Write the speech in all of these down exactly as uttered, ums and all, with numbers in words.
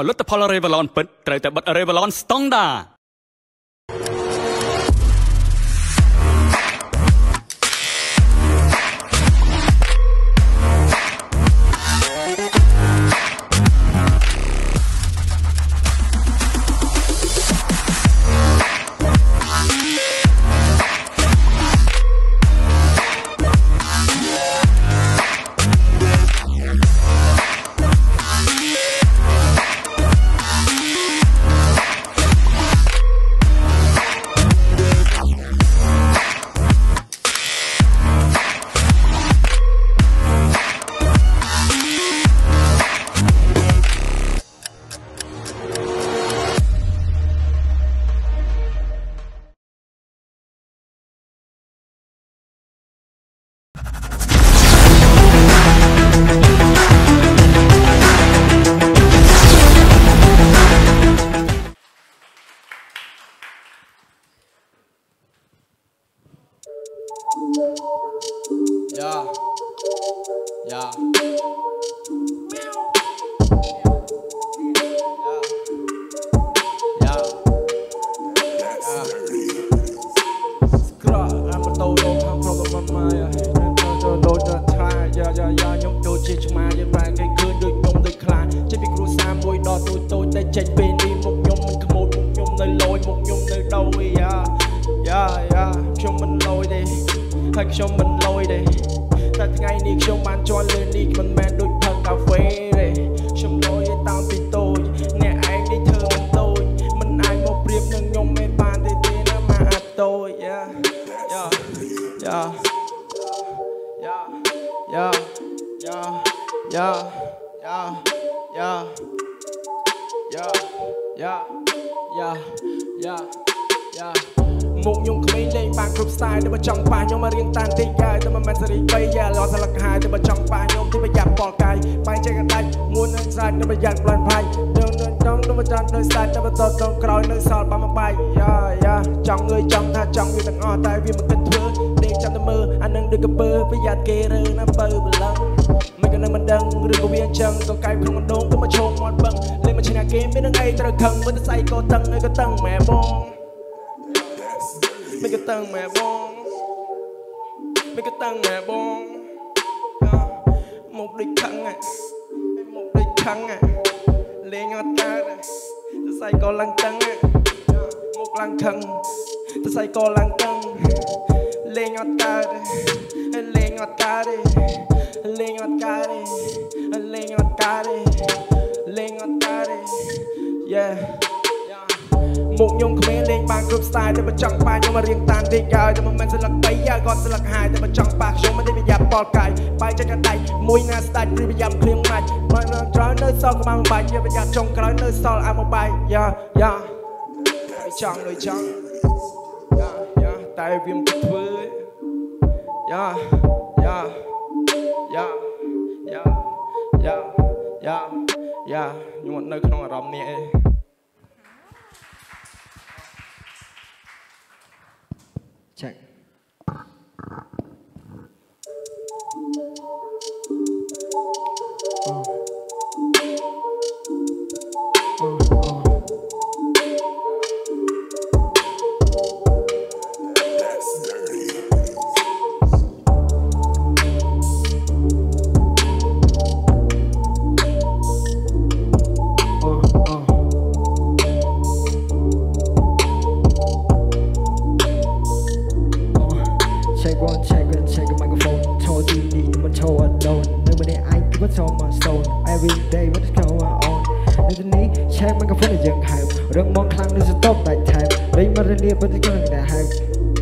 ផលិតផលរេវឡនពិតត្រូវតែបិទរេវឡនស្តង់ដាមុខខ្ញុំក្មេងលេងបានគ្រប់ style តែបើចង់ប៉ះខ្ញុំមករៀងតានតិចហើយតែមិនមែនសេរីបីយ៉ាលត់ស្លឹកហាយតែបើចង់ប៉ះខ្ញុំទីប្រយ័ត្នប៉លកាយបែងចែកកណ្ដាច់មួយនៅស្រាច់តែប្រយ័ត្នប្លន់ផាយដឹងដឹងដឹងទៅមិនចាំនៅស្រាច់តែបើតតទៅក្រោយនៅសល់បានមួយបាយយ៉ាយ៉ាចង់ងើយចង់ថាចង់វាទាំងអស់តែវាមិនគិតធ្វើដេកចាំតែមើលអានឹងដូចកពើប្រយ័ត្នគេរើណាបើបលឹងមិនក៏នៅមិនដឹងឬក៏វាអញ្ចឹងក៏កែបក្នុងដងទៅមកឈោងមាត់បឹងលេងមកឈ្នះគេមាននឹងអីត្រូវខឹងមើលតែស្អីក៏តឹងហើយក៏តឹងម៉ែបងមិនក៏តឹងម៉ែបងមិនក៏តឹងម៉ែបងមកដូចខឹងមកដូចខឹងលេងអត់កើតតែស្អីក៏ឡើងតឹងមកឡើងខឹងតែស្អីក៏ឡើងតឹងលេងអត់កើតលេងអត់កើតលេងអត់កើតលេងអត់កើតលេងអត់កើត yeah មុខខ្ញុំក្មេងលេងបានគ្រប់ style តែបើចង់ប៉ះខ្ញុំមករៀងតានតិចហើយតែមិនមែនស្លឹកបីយ៉ាគាត់ស្លឹកហាយតែបើចង់ប៉ះខ្ញុំមិនได้ប្រយ័ត្នប៉លកាយបែកចែកកណ្ដាច់មួយណាស្ដាច់ព្រីប្រយ័ត្នគ្លៀងម៉ាច់មកនៅក្រោយនៅសល់ក្បាលមួយបាយជាប្រយ័ត្នចុងក្រោយនៅសល់អាមួយបាយយ៉ាយ៉ាចង់ដូចចង់យ៉ាយ៉ាតែវាមិនធ្វើយ៉ាយ៉ាយ៉ាយ៉ាយ៉ាយ៉ាយ៉ាខ្ញុំអត់នៅក្នុងអារម្មណ៍នេះឯងCheck. Oh. Oh, oh. That's dirty. Oh, oh. Check one, check one, check the microphone. Told you need to control alone. Nobody I give it on my soul. Every day, what is going on? Need to need check microphone is young hype. Rung more clang is a top that time. Ring but the near but it's going to hype.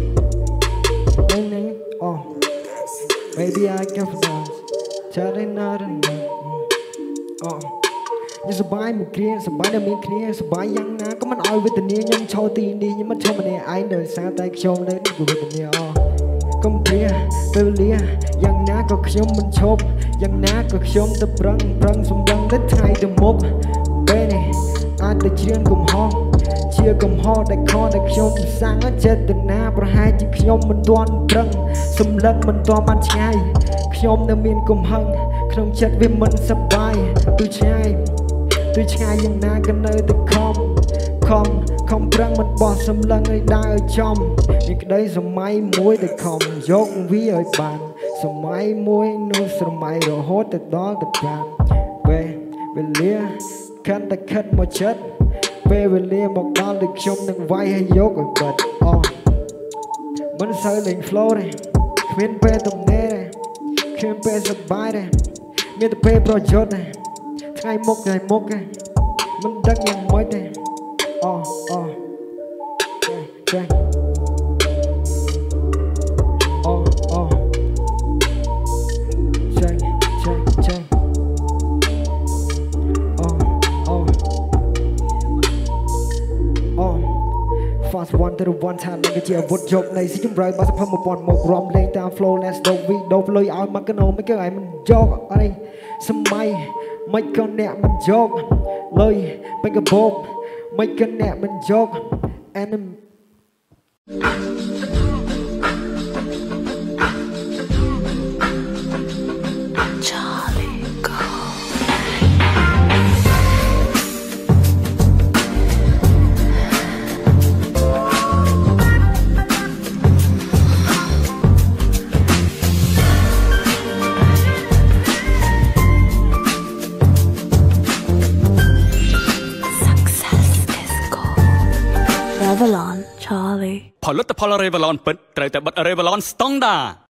Oh, maybe I can pronounce. Telling not enough. Oh. សប្បាយមួយគ្រាសប្បាយតែមានគ្នាសប្បាយយ៉ាងណាក៏មិនឲ្យវេទនាខ្ញុំឈរទីនេះខ្ញុំមិនឈរម្នាក់ឯងដោយសារតែខ្ញុំនៅនេះវេទនាអកុំព្រាពេលវេលាយ៉ាងណាក៏ខ្ញុំមិនឈប់យ៉ាងណាក៏ខ្ញុំទៅប្រឹងប្រឹងសម្រឹងទៅថ្ងៃទៅមុខពេលនេះអាចទៅជ្រៀងកំហុសជាកំហុសដែលខំដែលខ្ញុំសាំងចេតនាប្រហែលជាខ្ញុំមិនទាន់ប្រឹងសម្លឹងមិនទាន់បានឆ្ងាយខ្ញុំនៅមានកំហឹងក្នុងចិត្តវាមិនសប្បាយទូឆ្ងាយ tôi ngayยังนากันnơi từ không không không răng mình bỏ xâm lăng ấy đã ở trong những cái đấy giờ máy muối từ không dốt ví ở bàn giờ máy muối nuôi giờ máy rồi hốt từ đó từ bàn về về lia khăn ta khăn một chất về về lia một đo được trong từng vai hay dốt ở bật oh mình sẽ lên flow này khuyên pe tầm nè này khuyên pe sập bài này miền tây pe project này ngày một ngày một này mình đang nhận mới này oh oh okay oh oh check check check oh oh oh fast one to the one time នឹងជាអាវុធយកនៃស៊ីជំរឿបាសភមព័ន្ធមករំលេងតាម flow let's do we do លុយឲ្យមកកណោមិនគេឲ្យមិនយកអីសម័យមិនក៏អ្នកមិនយកលុយពេញកបោកមិនក៏អ្នកមិនយក and Revlon Charlie ផលិតផល Revlon ពិតត្រូវតែបិទ Revlon ស្តង់ដារ